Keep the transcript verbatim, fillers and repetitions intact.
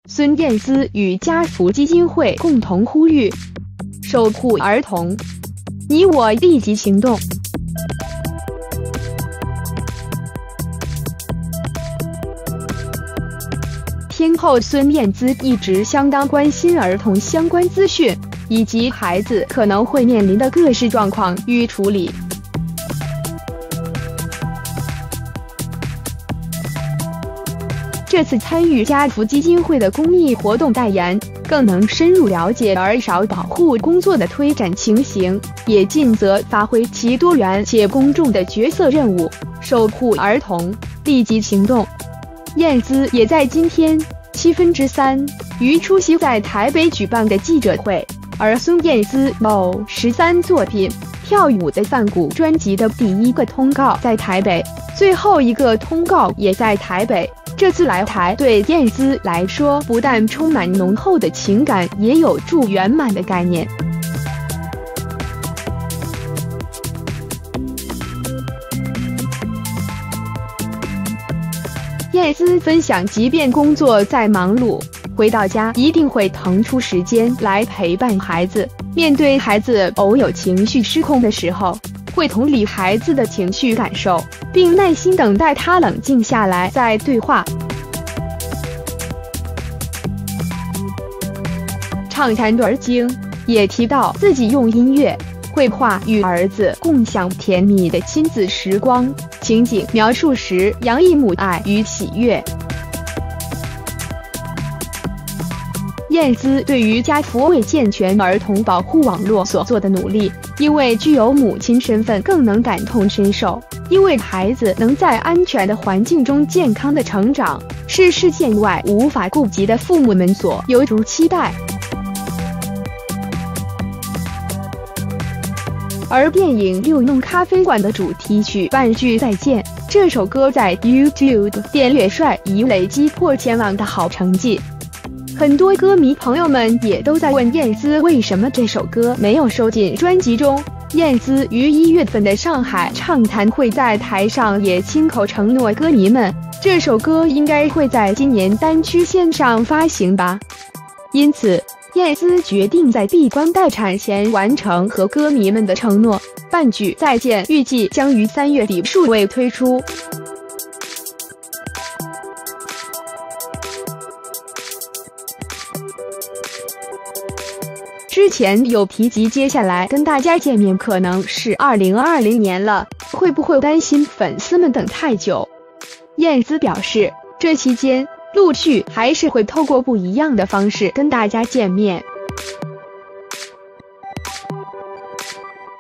孙燕姿与家扶基金会共同呼吁，守护儿童，你我立即行动。天后孙燕姿一直相当关心儿童相关资讯，以及孩子可能会面临的各式状况与处理。这次参与家扶基金会的公益活动代言，更能深入了解儿少保护工作的推展情形，也尽责发挥其多元且公众的角色任务，守护儿童，立即行动。燕姿也在今天七分之三于出席在台北举办的记者会，而孙燕姿某十三作品跳舞的梵谷专辑的第一个通告在台北，最后一个通告也在台北。这次来台对燕姿来说，不但充满浓厚的情感，也有助圆满的概念。燕姿分享，即便工作再忙碌，回到家一定会腾出时间来陪伴孩子，面对孩子偶有情绪失控的时候，会同理孩子的情绪感受，并耐心等待他冷静下来再对话。畅谈儿经，也提到自己用音乐、绘画与儿子共享甜蜜的亲子时光，情景描述时洋溢母爱与喜悦。燕姿对于家扶为健全儿童保护网络所做的努力，因为具有母亲身份更能感同身受，因为孩子能在安全的环境中健康的成长，是视线外无法顾及的父母们所由衷期待。而电影《六弄咖啡馆》的主题曲《半句再见》这首歌在 YouTube 点阅率已累积破千万的好成绩。很多歌迷朋友们也都在问燕姿为什么这首歌没有收进专辑中。燕姿于一月份的上海畅谈会在台上也亲口承诺歌迷们，这首歌应该会在今年单曲线上发行吧。因此燕姿决定在闭关待产前完成和歌迷们的承诺，半句再见预计将于三月底数位推出。之前有提及接下来跟大家见面可能是二零二零年了，会不会担心粉丝们等太久？燕姿表示，这期间陆续还是会透过不一样的方式跟大家见面。